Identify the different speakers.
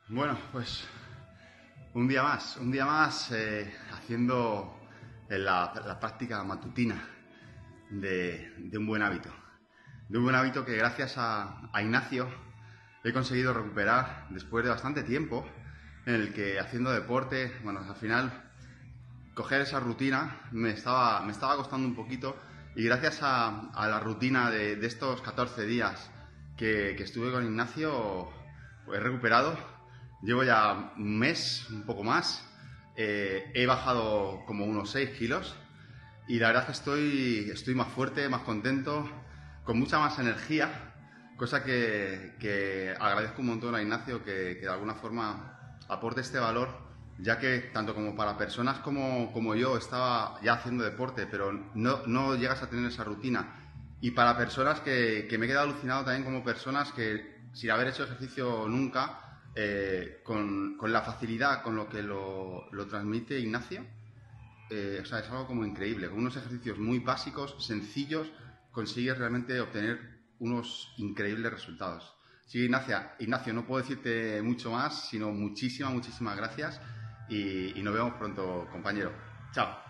Speaker 1: Bueno, pues un día más haciendo la práctica matutina de un buen hábito. De un buen hábito que gracias a Ignacio he conseguido recuperar después de bastante tiempo en el que haciendo deporte, bueno, al final coger esa rutina me estaba costando un poquito y gracias a la rutina de estos 14 días que estuve con Ignacio, pues he recuperado. Llevo ya un mes, un poco más. He bajado como unos 6 kilos y la verdad es que estoy más fuerte, más contento, con mucha más energía, cosa que agradezco un montón a Ignacio que de alguna forma aporte este valor, ya que tanto como para personas como yo estaba ya haciendo deporte, pero no llegas a tener esa rutina. Y para personas que me he quedado alucinado también como personas que sin haber hecho ejercicio nunca, con la facilidad con lo que lo transmite Ignacio, o sea, es algo como increíble. Con unos ejercicios muy básicos, sencillos, consigues realmente obtener unos increíbles resultados. Sí, Ignacio, no puedo decirte mucho más, sino muchísimas gracias y nos vemos pronto, compañero. Chao.